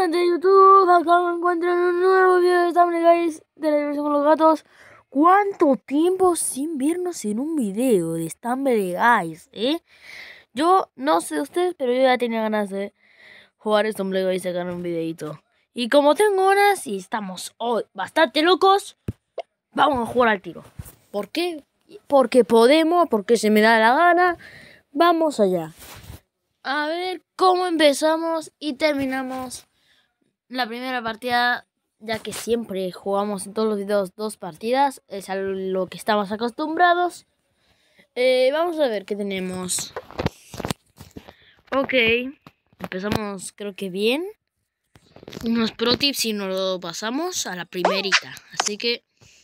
gente de YouTube, acá me encuentro en un nuevo video de Family Guys de la diversión con los gatos. ¿Cuánto tiempo sin vernos en un video de Family Guys, Yo no sé ustedes, pero yo ya tenía ganas de jugar Family Guys y sacar un videito. Y como tengo ganas y estamos hoy bastante locos, vamos a jugar al tiro. ¿Por qué? Porque podemos, porque se me da la gana. Vamos allá. A ver cómo empezamos y terminamos la primera partida, ya que siempre jugamos en todos los videos 2 partidas, es a lo que estamos acostumbrados. Vamos a ver qué tenemos. Ok, empezamos creo que bien. Unos pro tips y nos lo pasamos a la primerita, así que...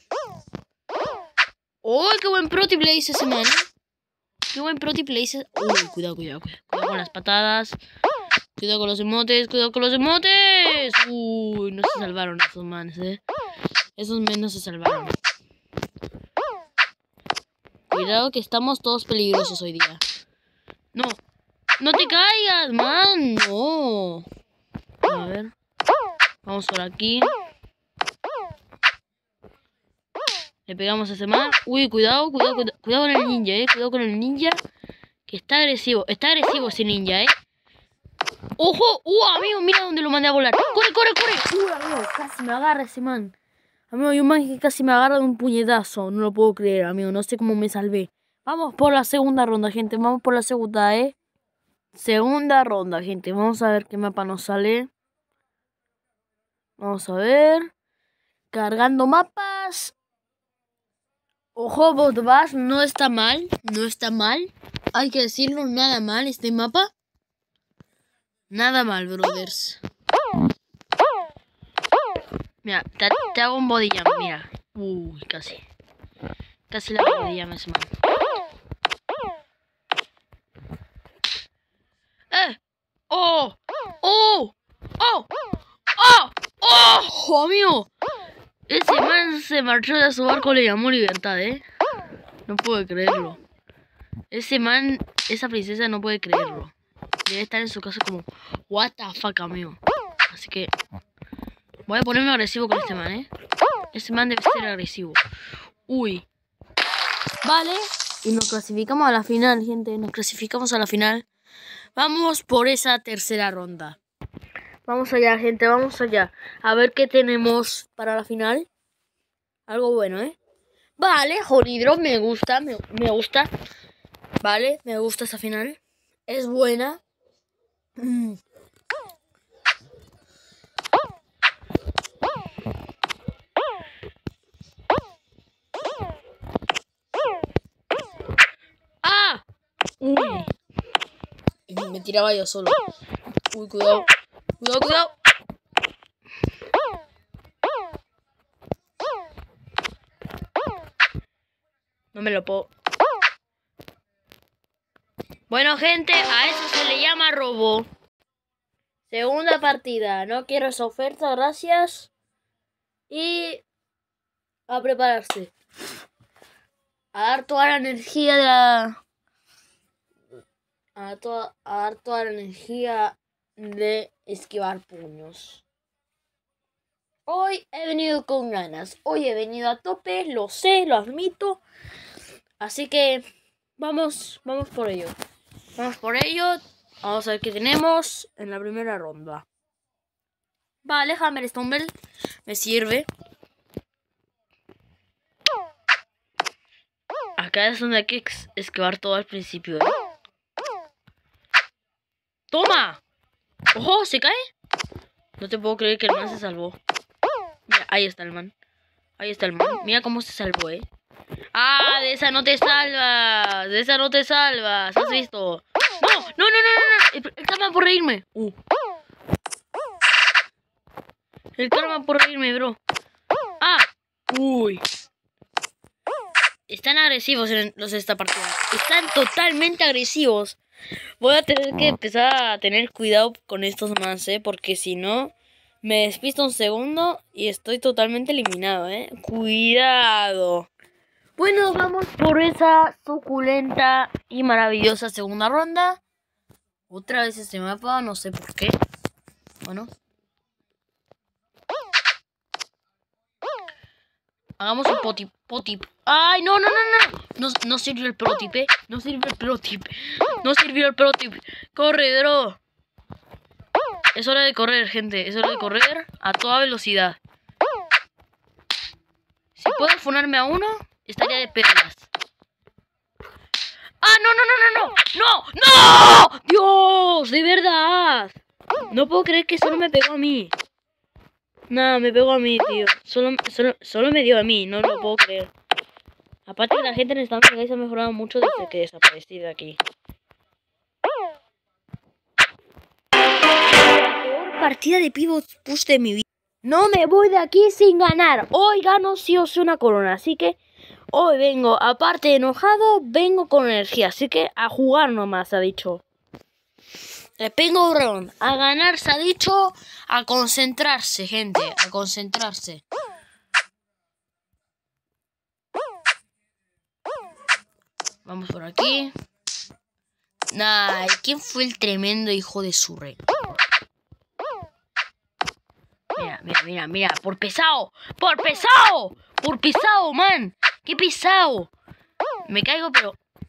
¡Oh, qué buen pro tip le hice ese man! ¡Qué buen pro tip le hice! ¡Uy, cuidado con las patadas! Cuidado con los emotes, cuidado con los emotes. Uy, no se salvaron esos manes, Esos men no se salvaron. Cuidado que estamos todos peligrosos hoy día. No, no te caigas, man. No. A ver. Vamos por aquí. Le pegamos a ese man. Uy, cuidado con el ninja, Cuidado con el ninja. Que está agresivo. Está agresivo ese ninja, ¡Ojo! Amigo, mira dónde lo mandé a volar. ¡Corre! Amigo, casi me agarra ese man. Amigo, hay un man que casi me agarra de un puñetazo. No lo puedo creer, amigo. No sé cómo me salvé. Vamos por la segunda ronda, gente. Vamos por la segunda, Segunda ronda, gente. Vamos a ver qué mapa nos sale. Vamos a ver. Cargando mapas. Ojo, Botbass. No está mal. No está mal. Hay que decirlo, nada mal este mapa. Nada mal, brothers. Mira, te hago un body jump, mira. Uy, casi. Casi la body jump ese man. ¡Oh! ¡Amigo! Ese man se marchó de su barco, le llamó libertad, No puedo creerlo. Ese man, esa princesa no puede creerlo. Debe estar en su casa como, what the fuck, amigo. Así que voy a ponerme agresivo con este man, Ese man debe ser agresivo. Uy. Vale. Y nos clasificamos a la final, gente. Nos clasificamos a la final. Vamos por esa tercera ronda. Vamos allá, gente. Vamos allá. A ver qué tenemos para la final. Algo bueno, Vale, Honidro, me gusta. Me gusta. Vale, me gusta esa final. Es buena. Uy. Me tiraba yo solo. Uy, cuidado. No me lo puedo. Bueno, gente, a eso se le llama robo. Segunda partida. No quiero esa oferta, gracias. Y a prepararse. A dar toda la energía de la... A dar toda la energía de esquivar puños. Hoy he venido con ganas. Hoy he venido a tope, lo sé, lo admito. Así que vamos por ello. Vamos a ver qué tenemos en la primera ronda. Vale, Hammer Stumble me sirve. Acá es donde hay que esquivar todo al principio, ¡Toma! ¡Ojo! ¿Se cae? No te puedo creer que el man se salvó. Mira, ahí está el man. Mira cómo se salvó, ¡Ah! De esa no te salvas. ¿Has visto? ¡No! El karma por reírme. El karma por reírme, bro. Uy. Están agresivos los de esta partida. Están totalmente agresivos. Voy a tener que empezar a tener cuidado con estos mans, porque si no, me despisto un segundo y estoy totalmente eliminado, Cuidado. Bueno, vamos por esa suculenta y maravillosa segunda ronda. Otra vez este mapa, no sé por qué. Bueno, Hagamos un potip. ¡Ay, no! No sirvió el pro tip, No sirvió el pro tip. No sirvió el pro tip. ¡Corre, bro! Es hora de correr, gente. Es hora de correr a toda velocidad. Si puedo funarme a uno, estaría de perlas. ¡Ah, no! ¡Dios! ¡De verdad! No puedo creer que solo me pegó a mí. Nada, me pegó a mí, tío. Solo me dio a mí, no lo puedo creer. Aparte que la gente en Stumble Guys ha mejorado mucho desde que desaparecí de aquí. La peor partida de pivot push de mi vida. No me voy de aquí sin ganar. Hoy gano sí o sí una corona, así que hoy vengo, aparte de enojado, vengo con energía. Así que a jugar nomás, ha dicho. Le pego ron. A ganar se ha dicho. A concentrarse, gente. A concentrarse. Vamos por aquí. Nah, ¿quién fue el tremendo hijo de su rey? Mira. Por pesado. Por pesado, man. Qué pesado. Me caigo, pero...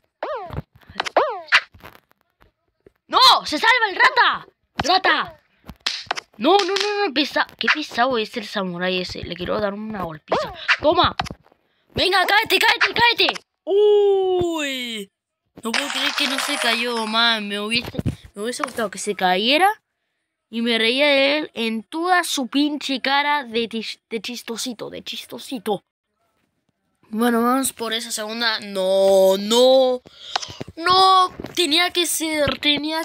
¡No! ¡Se salva el rata! No, qué pesado es el samurái ese. Le quiero dar una golpiza. ¡Toma! ¡Venga, cáete! ¡Uy! No puedo creer que no se cayó, man. Me hubiese gustado que se cayera y me reía de él en toda su pinche cara de chistosito, Bueno, vamos por esa segunda. No. Tenía que ser.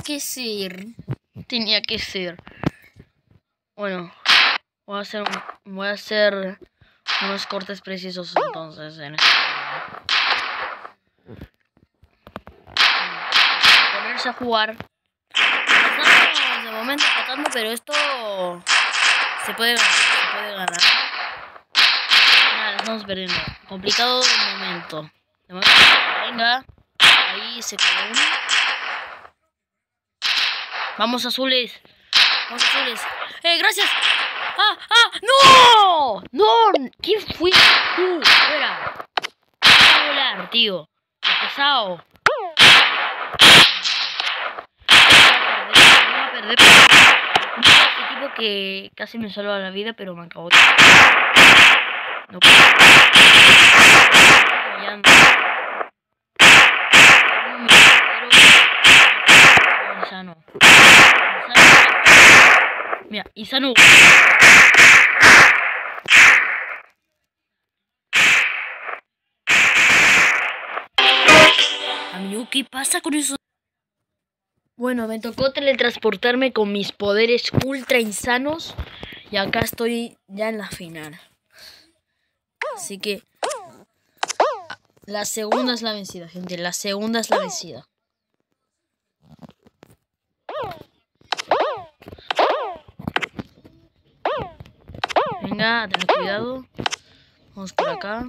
Bueno, voy a hacer unos cortes precisos entonces en este video. Ponerse a jugar. Estamos de momento empatando, pero esto se puede ganar. Nada, estamos perdiendo. Complicado de momento. Venga. Ahí se quedó uno. Vamos azules. ¡Gracias! ¡No! ¿Quién fue tú? Fuera. A volar, tío. Qué pesado. Voy a perder. Este tipo que casi me salva la vida, pero me acabó. No puedo. Insano. Mira, Insano. Amigo, ¿qué pasa con eso? Bueno, me tocó teletransportarme con mis poderes ultra insanos. Y acá estoy ya en la final. Así que... la segunda es la vencida, gente. La segunda es la vencida. Venga, ten cuidado. Vamos por acá.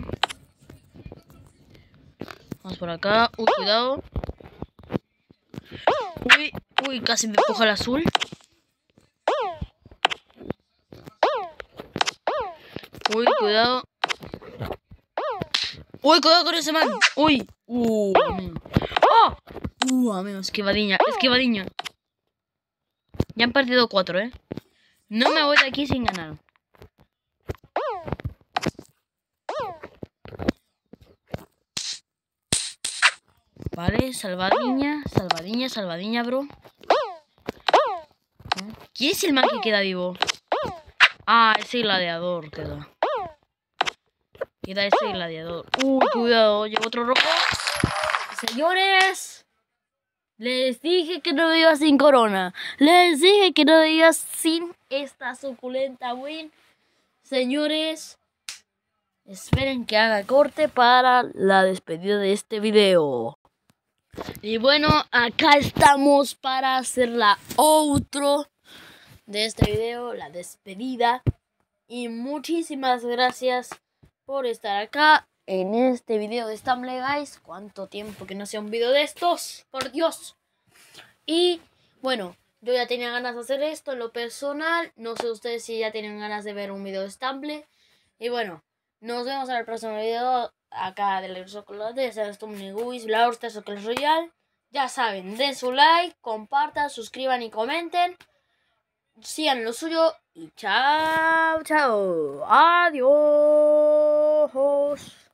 Uy, cuidado. Uy, casi me coja el azul. Uy, cuidado. Uy, cuidado con ese man. Uy. Amigo. ¡Oh! Amigo, esquivadiña. Ya han perdido 4, ¿eh? No me voy de aquí sin ganar. Vale, salvadiña, bro. ¿Quién es el man que queda vivo? Ese gladiador queda. Queda ese gladiador. Cuidado, llevo otro rojo. Señores, les dije que no iba sin corona. Les dije que no iba sin esta suculenta win. Señores, esperen que haga corte para la despedida de este video. Y bueno, acá estamos para hacer la outro de este video, la despedida. Y muchísimas gracias por estar acá en este video de Stumble Guys. ¿Cuánto tiempo que no hacía un video de estos? Por Dios. Y bueno, yo ya tenía ganas de hacer esto en lo personal. No sé ustedes si ya tienen ganas de ver un video de Stumble. Y bueno, Nos vemos en el próximo video. Acá de la Chocolate, ya sabes, Tomniguis, Brawl Stars o Clash Royale. Ya saben, den su like, compartan, suscriban y comenten. Sigan lo suyo y chao, chao. Adiós.